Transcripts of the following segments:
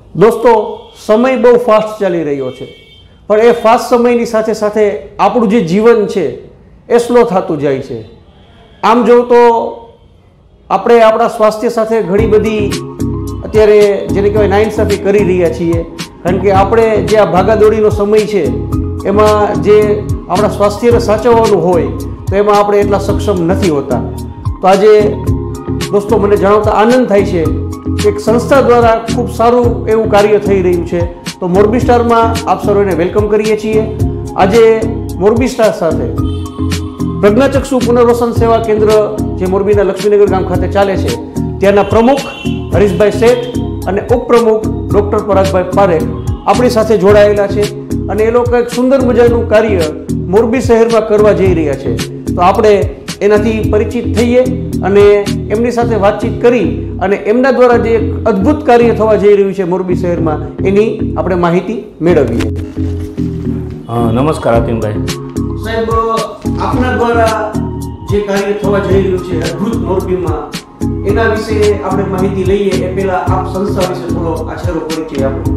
દોસ્તો, સમય બહુ ફાસ્ટ ચાલી રહ્યો છે, પણ એ ફાસ્ટ સમયની સાથે સાથે આપણું જે જીવન છે એ સ્લો થતું જાય છે. આમ જોઉં તો આપણે આપણા સ્વાસ્થ્ય સાથે ઘણી બધી અત્યારે જેને કહેવાય નાઇન્સાફી કરી રહ્યા છીએ, કારણ કે આપણે જે આ ભાગાદોડીનો સમય છે એમાં જે આપણા સ્વાસ્થ્યને સાચવવાનું હોય તો એમાં આપણે એટલા સક્ષમ નથી હોતા. તો આજે દોસ્તો મને જણાવતા આનંદ થાય છે કે એક સંસ્થા દ્વારા ખૂબ સારું એવું કાર્ય થઈ રહ્યું છે. તો મોરબી સ્ટારમાં આપ સર્વેને વેલકમ કરીએ છીએ. આજે મોરબી સ્ટાર સાથે પ્રજ્ઞાચક્ષુ પુનર્વસન સેવા કેન્દ્ર જે મોરબીના લક્ષ્મીનગર ગામ ખાતે ચાલે છે ત્યાંના પ્રમુખ હરીશભાઈ શેઠ અને ઉપપ્રમુખ ડૉક્ટર પરાગભાઈ પારેખ આપણી સાથે જોડાયેલા છે અને એ લોકો એક સુંદર મજાનું કાર્ય મોરબી શહેરમાં કરવા જઈ રહ્યા છે. તો આપણે એનાથી પરિચિત થઈએ અને એમની સાથે વાતચીત કરી અને એમના દ્વારા જે અદ્ભુત કાર્ય થવા જઈ રહ્યું છે મોરબી શહેરમાં એની આપણે માહિતી મેળવીએ. નમસ્કાર આતિમભાઈ. સાહેબ, આપના દ્વારા જે કાર્ય થવા જઈ રહ્યું છે અદ્ભુત મોરબીમાં, એના વિશે આપણે માહિતી લઈએ એ પહેલા આપ સંસ્થા વિશે થોડો આછેરો પરિચય આપો.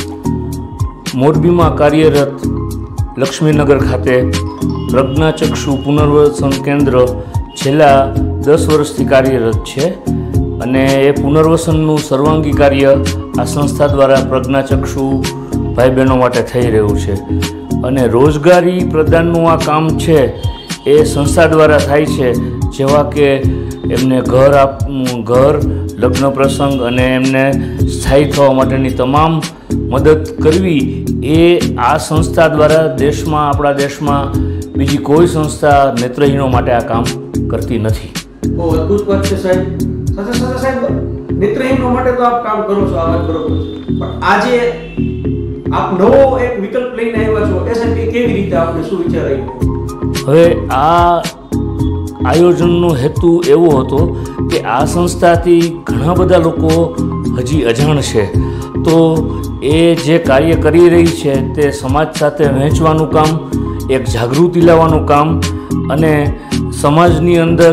મોરબીમાં કાર્યરત લક્ષ્મીનગર ખાતે પ્રજ્ઞાચક્ષુ પુનર્વસન કેન્દ્ર છેલ્લા 10 વર્ષથી કાર્યરત છે અને એ પુનર્વસનનું સર્વાંગી કાર્ય આ સંસ્થા દ્વારા પ્રજ્ઞાચક્ષુ ભાઈ બહેનો માટે થઈ રહ્યું છે. અને રોજગારી પ્રદાનનું આ કામ છે એ સંસ્થા દ્વારા થાય છે, જેવા કે એમને ઘર, લગ્ન પ્રસંગ અને એમને સ્થાયી થવા માટેની તમામ મદદ કરવી એ આ સંસ્થા દ્વારા આપણા દેશમાં બીજી કોઈ સંસ્થા નેત્રહીનો માટે આ કામ કરતી નથી. બહુ અદ્ભુત વાત છે સાહેબ. સાથે સાથે સાહેબ, નેત્રહીનો માટે તો આપ કામ કરો છો, આ વાત બરોબર છે, પણ આજે આપ નવો એક વિકલ્પ લઈને આવ્યા છો, એ સાહેબ કેવી રીતે આપને શું વિચાર આવ્યો? હવે આ આયોજનનો હેતુ એવો હતો કે આ સંસ્થાથી ઘણા બધા લોકો હજી અજાણ છે, તો એ જે કાર્ય કરી રહી છે તે સમાજ સાથે વહેંચવાનું કામ, એક જાગૃતિ લાવવાનું કામ અને સમાજની અંદર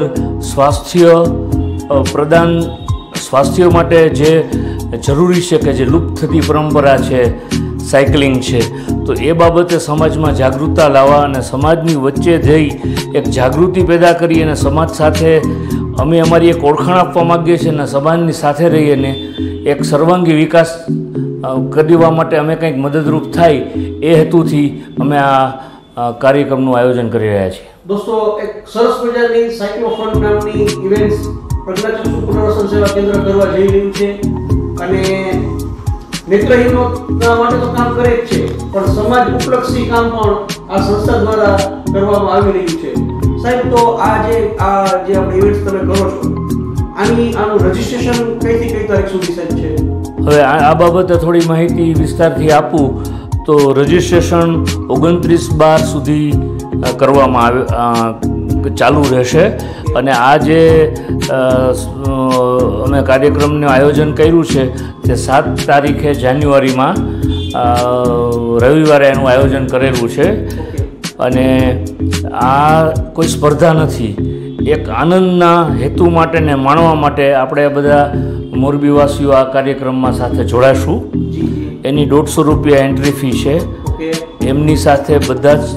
સ્વાસ્થ્ય માટે જે જરૂરી છે કે જે લુપ્ત થતી પરંપરા છે, સાયકલિંગ છે, તો એ બાબતે સમાજમાં જાગૃતતા લાવવા અને સમાજની વચ્ચે જઈ એક જાગૃતિ પેદા કરી અને સમાજ સાથે અમે અમારી એક ઓળખાણ આપવા માગીએ છીએ અને સમાજની સાથે રહીને એક સર્વાંગી વિકાસ કરવા માટે અમે કંઈક મદદરૂપ થાય એ હેતુથી અમે આ કાર્યક્રમનું આયોજન કરી રહ્યા છીએ. દોસ્તો, એક સરસ મજાની સાયક્લોફોન નામની ઇવેન્ટ્સ પ્રજ્ઞાચક્ષુ પુનર્વસન સેવા કેન્દ્ર કરવા જઈ રહ્યું છે અને નેત્રહીનો માટે તો કામ કરે જ છે, પણ સમાજ ઉપલક્ષી કામ પણ આ સંસ્થા દ્વારા કરવામાં આવી રહ્યું છે. સાહેબ, તો આ જે આપણે ઇવેન્ટ્સ તમે કરો છો, આનું રજીસ્ટ્રેશન કઈથી કઈ તારીખ સુધી સાહેબ છે? હવે આ બાબતે થોડી માહિતી વિસ્તારથી આપું તો રજીસ્ટ્રેશન 29/12 સુધી કરવામાં ચાલુ રહેશે અને આ જે અમે કાર્યક્રમનું આયોજન કર્યું છે તે 7 તારીખે જાન્યુઆરીમાં રવિવારે એનું આયોજન કરેલું છે. અને આ કોઈ સ્પર્ધા નથી, એક આનંદના હેતુ માટે ને માણવા માટે આપણે બધા મોરબીવાસીઓ આ કાર્યક્રમમાં સાથે જોડાશું. એની 150 રૂપિયા એન્ટ્રી ફી છે. એમની સાથે બધા જ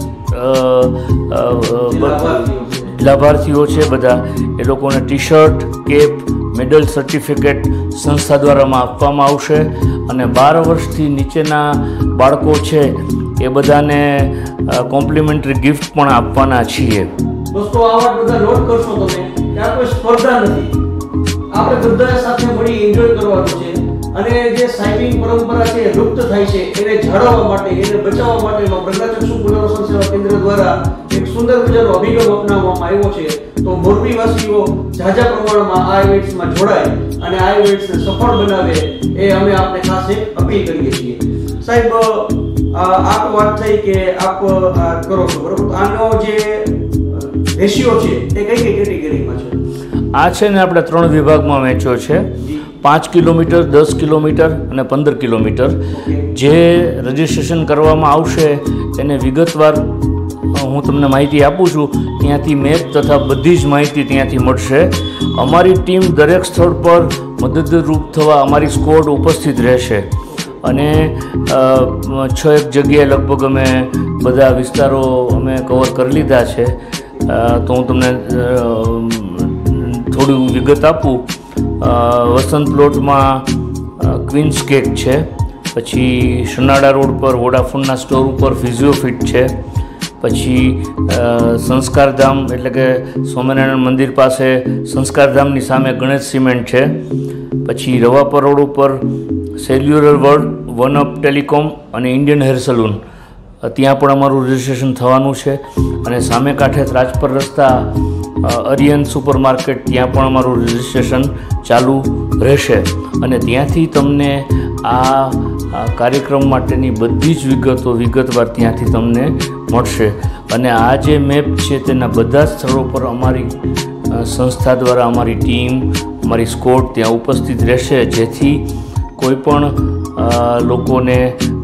લાભાર્થીઓ છે, બધા એ લોકોને ટી-શર્ટ, કેપ, મેડલ, સર્ટિફિકેટ સંસ્થા દ્વારામાં આપવામાં આવશે અને 12 વર્ષથી નીચેના બાળકો છે એ બધાને કોમ્પ્લિમેન્ટરી ગિફ્ટ પણ આપવાના છીએ. દોસ્તો, આ વાત બધા નોટ કરશો તમે કે આ કોઈ સ્પર્ધા નથી, આપણે બધા સાથે મળી એન્જોય કરવાનું છે અને જે સાયકલિંગ પરંપરા છે લુપ્ત થાય છે એને જાળવવા માટે, એને બચાવવા માટેનો પ્રજ્ઞાચક્ષુ પુનર્વસન સેવા કેન્દ્ર દ્વારા એક સુંદર મજાનો અભિગમ અપનાવવામાં આવ્યો છે. તો મોરબીવાસીઓ ઝાઝા પ્રમાણમાં આ ઇવેન્ટ્સમાં જોડાય અને આ ઇવેન્ટ્સને સફળ બનાવે એ અમે આપને ખાસ એક અપીલ કરીએ છીએ. સાહેબ, આપ વાત થઈ કે આપ કરો છો, બરોબર, આનો જે રેશિયો છે એ કઈ કેટેગરીમાં છે? આ છે ને આપણે 3 વિભાગમાં વહેંચ્યો છે, 5 કિલોમીટર, 10 કિલોમીટર અને 15 કિલોમીટર. જે રજીસ્ટ્રેશન કરવામાં આવશે એને વિગતવાર હું તમને માહિતી આપું છું. ત્યાંથી મેપ તથા બધી જ માહિતી ત્યાંથી મળશે. અમારી ટીમ દરેક સ્થળ પર મદદરૂપ થવા અમારી સ્કોડ ઉપસ્થિત રહેશે અને 6 જગ્યાએ લગભગ અમે બધા વિસ્તારો અમે કવર કરી લીધા છે. તો હું તમને થોડી વિગત આપું. વસંત પ્લોટમાં ક્વીન્સ કેક છે, પછી સનાડા રોડ પર વોડાફોનના સ્ટોર ઉપર ફિઝિયોફિટ છે, પછી સંસ્કારધામ એટલે કે સ્વામિનારાયણ મંદિર પાસે સંસ્કારધામની સામે ગણેશ સિમેન્ટ છે, પછી રવાપર રોડ ઉપર સેલ્યુલર વર્લ્ડ, વનઅપ ટેલિકોમ અને ઇન્ડિયન હેર સલૂન, ત્યાં પણ અમારું રજિસ્ટ્રેશન થવાનું છે. અને સામે કાંઠે રાજપર રસ્તા અરિયન સુપર માર્કેટ, ત્યાં પણ અમારું રજિસ્ટ્રેશન ચાલુ રહેશે. અને ત્યાંથી તમને આ કાર્યક્રમ માટેની બધી જ વિગતો વિગતવાર ત્યાંથી તમને મળશે. અને આ જે મેપ છે તેના બધા જ સ્થળો પર અમારી સંસ્થા દ્વારા અમારી ટીમ, અમારી સ્કોડ ત્યાં ઉપસ્થિત રહેશે, જેથી કોઈ પણ લોકોને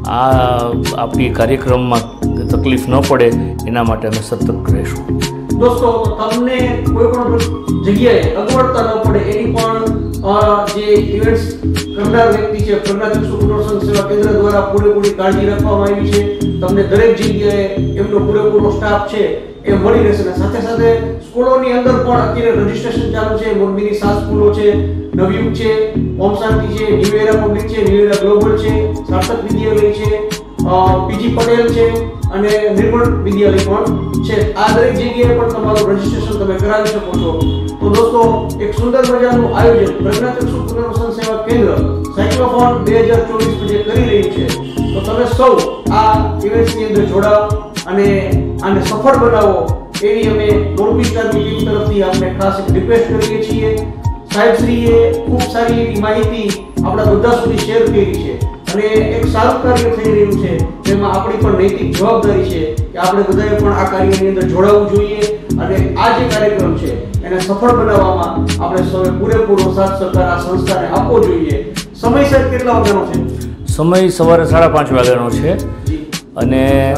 આપણી કાર્યક્રમમાં તકલીફ ન પડે એના માટે અમે સતર્ક રહીશું. દોસ્તો, તમને કોઈ પણ જગ્યાએ અગવડતા ન પડે એની પણ જે ઇવેન્ટ્સ કરનાર વ્યક્તિ છે પ્રજ્ઞાચક્ષુ પુનર્વસન સેવા કેન્દ્ર દ્વારા પૂરેપૂરી કાળજી રાખવામાં આવી છે. તમને દરેક જગ્યાએ એમનો પૂરેપૂરો સ્ટાફ છે એ મળી રહેશે. અને સાથે સાથે સ્કૂલોની અંદર પણ અત્યારે રજીસ્ટ્રેશન ચાલુ છે. મોરબીની 7 સ્કૂલો છે, નવયુગ છે, ઓમ શાંતિ છે, ન્યુ એરા પબ્લિક છે, ન્યુ એરા ગ્લોબલ છે, સાર્થક વિદ્યાલય છે, પીજી પટેલ છે અને નિર્મળ વિદ્યાલય પણ છે. આ દરેક જગ્યાએ પણ તમારું રજીસ્ટ્રેશન તમે કરાવી શકો છો. તો દોસ્તો, એક સુંદર મજાનું આયોજન પ્રજ્ઞાચક્ષુ પુનર્વસન સેવા કેન્દ્ર સાયક્લોફોન 2024 જે કરી રહ્યું છે, તો તમે સૌ આ ઇવેન્ટ્સની અંદર જોડાઓ અને આને સફળ બનાવો એવી અમે મોરબી સ્ટારની ટીમ તરફથી આપણે ખાસ એક રિક્વેસ્ટ કરીએ છીએ. સાહેબશ્રીએ ખૂબ સારી એવી માહિતી આપણા બધા સુધી શેર કરી છે અને એક સારું કાર્ય થઈ રહ્યું છે, જેમાં આપણી પણ નૈતિક જવાબદારી છે કે આપણે બધાએ પણ આ કાર્યની અંદર જોડાવવું જોઈએ અને આ જે કાર્યક્રમ છે એને સફળ બનાવવામાં આપણે સૌએ પૂરેપૂરો સાથ સહકાર આ સંસ્થાને આપવો જોઈએ. સમયસર કેટલા વાગ્યાનો છે? સમય સવારે 5:30 વાગ્યાનો છે અને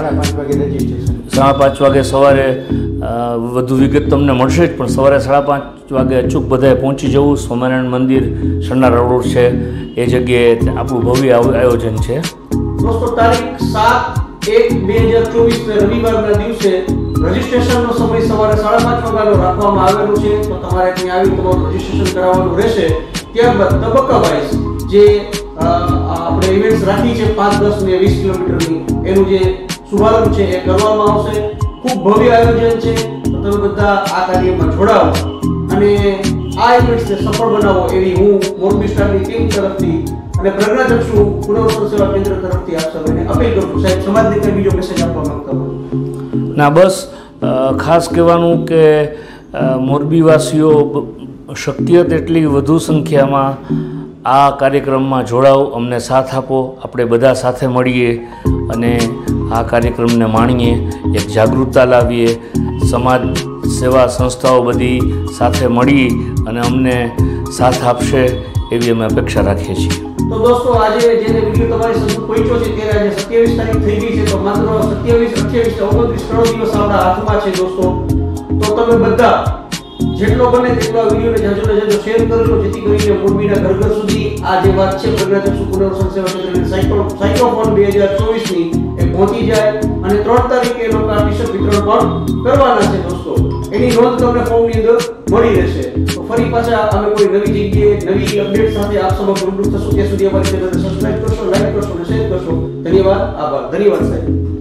5:30 વાગે સવારે વધુ વિગત તમને મળશે જ, પણ સવારે 5:30 વાગે અચૂક બધાએ પહોંચી જવું. સ્વામિનારાયણ મંદિર સનાડા રોડ છે એ જગ્યાએ આપણું ભવ્ય આયોજન છે. દોસ્તો, તારીખ 7/1/2024 રવિવારના દિવસે રજીસ્ટ્રેશનનો સમય સવારે 5:30 વાગ્યાનો રાખવામાં આવેલો છે. તો તમારે ત્યાં આવી તમારું રજીસ્ટ્રેશન કરાવવાનું રહેશે. ત્યારબાદ તબક્કા વાઇઝ જે આપણે ઇવેન્ટ્સ રાખી છે 5, 10 અને 20 કિલોમીટરની, એનું જે શુભારંભ છે એ કરવામાં આવશે. ખૂબ ભવ્ય આયોજન છે. તો તમે બધા આ કાર્યમાં જોડાઓ અને આ ઇવેન્ટ્સને સફળ બનાવો એવી હું મોરબી સ્ટારની ટીમ તરફથી અને પ્રજ્ઞાચક્ષુ પુનર્વસન સેવા કેન્દ્ર તરફથી આપ સૌને અપીલ કરું છું. સાહેબ, સમાજને કંઈ બીજો મેસેજ આપવા માંગતા હો? ના, બસ ખાસ કહેવાનું કે મોરબીવાસીઓ શક્ય તેટલી વધુ સંખ્યામાં આ કાર્યક્રમમાં જોડાઓ, અમને સાથ આપો, આપણે બધા સાથે મળીએ અને આ કાર્યક્રમને માણીએ, એક જાગૃતતા લાવીએ, સમાજ સેવા સંસ્થાઓ બધી સાથે મળી અને અમને સાથ આપશે એવી અમે અપેક્ષા રાખીએ છીએ. તો દોસ્તો, આજે જેને વિડીયો તમારી સુધી પહોંચ્યો છે ત્યારે આજે 27 તારીખ થઈ ગઈ છે. તો માત્ર 27, 28, 29 3 દિવસ આપણા હાથમાં છે દોસ્તો. તો તમે બધા જેટલો બને તેટલો આ વિડીયોને જાજો શેર કરજો, જેથી કરીને મોરબીના ઘર સુધી આ જે વાત છે પ્રજ્ઞાચક્ષુ પુનર્વસન સેવા કેન્દ્રની સાયક્લોફોન 2024ની એ પહોંચી જાય. અને 3 તારીખે એ લોકો આ ટી-શર્ટ વિતરણ પણ કરવાના છે દોસ્તો. એની નોંધ તમને ફોર્મની અંદર મળી રહેશે. તો ફરી પાછા અમે કોઈ નવી જગ્યાએ નવી અપડેટ સાથે આપ સૌ રૂબરૂ થશું. ત્યાં સુધી અમારી ચેનલને સબસ્ક્રાઇબ કરશો, લાઈક કરશો અને શેર કરશો. ધન્યવાદ, આભાર. ધન્યવાદ સાહેબ.